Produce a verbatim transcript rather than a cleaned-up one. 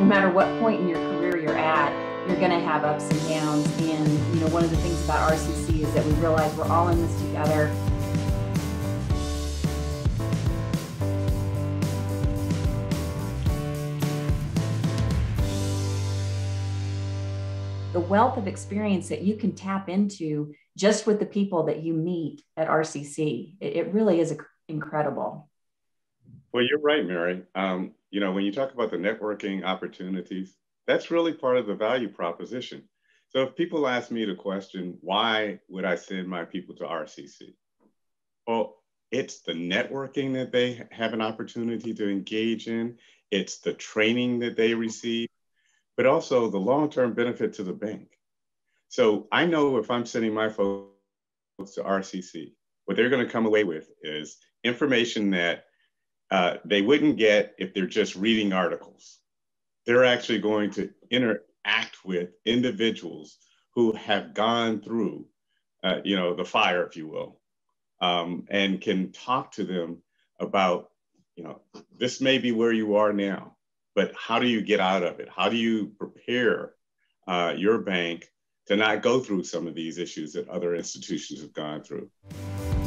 no matter what point in your career you're at, you're going to have ups and downs. And, you know, one of the things about R C C is that we realize we're all in this together. The wealth of experience that you can tap into just with the people that you meet at R C C, it, it really is incredible. Well, you're right, Mary. Um, you know, when you talk about the networking opportunities, that's really part of the value proposition. So if people ask me the question, why would I send my people to R C C? Well, it's the networking that they have an opportunity to engage in. It's the training that they receive, but also the long-term benefit to the bank. So I know if I'm sending my folks to R C C, what they're going to come away with is information that uh, they wouldn't get if they're just reading articles. They're actually going to interact with individuals who have gone through, uh, you know, the fire, if you will, um, and can talk to them about, you know, this may be where you are now, but how do you get out of it? How do you prepare uh, your bank to not go through some of these issues that other institutions have gone through?